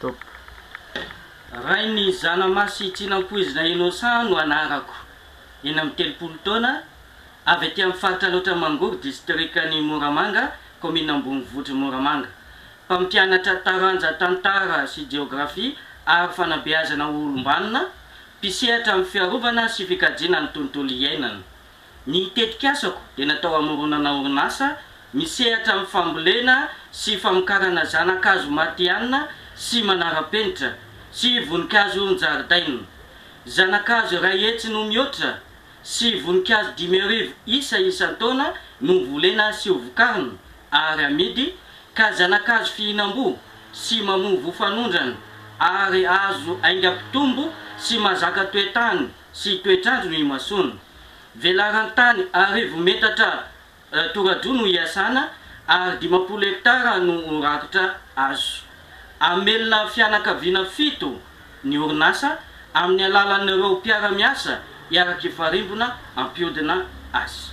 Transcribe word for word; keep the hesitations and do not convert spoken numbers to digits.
Stop. Rainy Zanamasy Tsinampoizina Innocent no anarako. Eny amin'ny telopolo taona, avy aty amin'ny faritra loatra Mangory, distriktan'ny Moramanga, commune Ambonivohitra Moramanga. Mpampianatra taranja tantara sy géographie ary fanabeazana olombanona, mpisehatra amin'ny fiarovana sy fikajiana ny tontolo iainana. Ny tetika asako dia natao hamoronana orinasa misehatra amin'ny fambolena sy famokarana zanakazo matianina sy manara-penitra sy voninkazo njaridaina. Zanakazo iray hetsy no mihoatra sy voninkazo dimy arivo isa isan-taona no volena sy hovokarina ary amidy, ka zanakazo fihinam-bo sy mamovo fanondrana ary azo aingam-pitombo sy mazaka toetany sy toetrandro no imasona. Velaran-tany arivo metatra uh, toradro no iasana ary dimampolo hektara no rakotra azo. Amelona fianakaviana fito ny orinasa amin'ny alalan'ireo mpiara-miasa hiaraka ifarimbona ampihodina azy.